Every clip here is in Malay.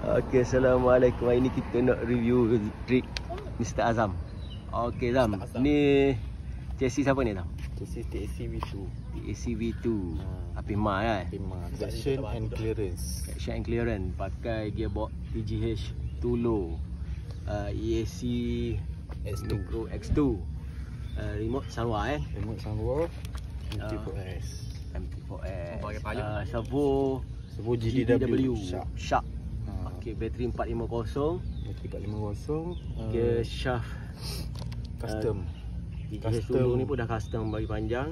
Okey, Assalamualaikum. Hari ni kita nak review rig Mr. Azam. Okey Zam, ni chassis siapa ni Zam? Chassis TAC V2. TAC V2. Apima kan? Apima. Traction and clearance. Traction and clearance. Pakai gearbox TGH 2 low. EAC X2. Micro X2. Remote Sanwa Remote Sanwa. MT4S. MT4S. Pakai payung. Servo GDW. Sharp. Okey, bateri 450. Bateri 450. Gear shaft Custom. Custom ni pun dah custom bagi panjang.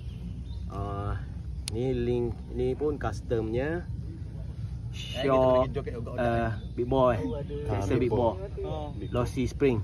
Ni link ni pun customnya. Shock big boy. Big boy. Lossy spring.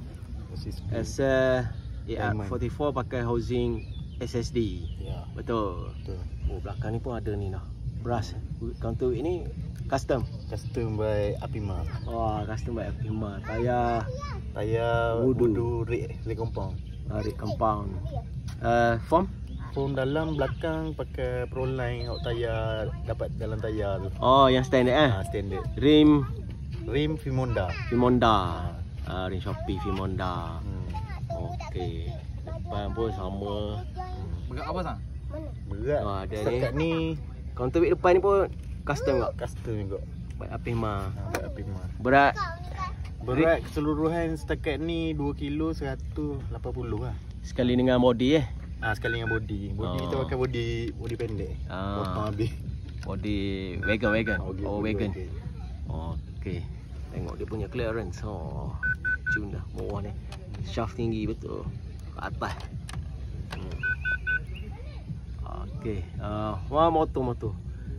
AR44 pakai housing SSD. Ya. Betul. Betul. Oh, belakang ni pun ada ni lah. Brass. Counter weight ni custom. Custom by Apima. Wah, custom by Apima. Tayar Wudu red compound. red compound. Form Dalam belakang pakai Proline out tayar dapat dalam tayar tu. oh, yang standard Standard. Rim Fimonda. Rim Shopee Fimonda. Okey. Depan pun sama. Berat apa sah? Berat. Ada Setakat ni counter weight depan ni pun custom juga. custom juga. By Apima. By Apima. Berat Berat keseluruhan setakat ni 2 kilo 180 lah. sekali dengan body Sekali dengan body. Body kita pakai body pendek. Potong habis. Body wagon. Wagon. Okay. Okey. Tengok dia punya clearance. Cun dah bawah ni. Shaft tinggi betul. Ke atas. Okey. Motor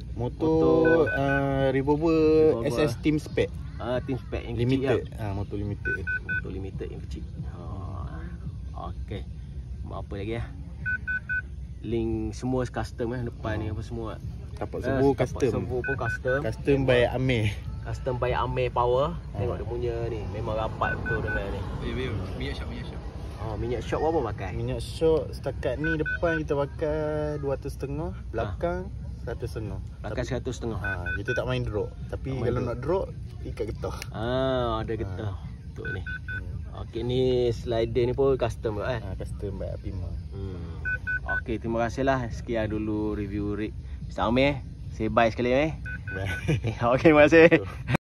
Revolver SS Team Spec. Team spec yang Limited. kecil Motor limited. Motor limited yang kecil. Okey. Apa lagi link semua custom depan ni apa semua. Tapak servo custom. Servo pun custom. Custom by Ame. Custom by Ame Power. Tengok dia punya ni. Memang rapat betul dengan ni. Minyak shop. Minyak shock berapa pakai? Minyak shock setakat ni depan kita pakai 200.5, belakang 100.5. Belakang 100.5. Kita tak main drop. Tapi kalau nak drop ikat getah. Ada getah. Betul ni. Okey, ni slider ni pun custom ke Custom by Apima. Okey, terima kasihlah. Sekian dulu review rig Mr. Amir. Say bye sekali Bye. Okey, terima kasih.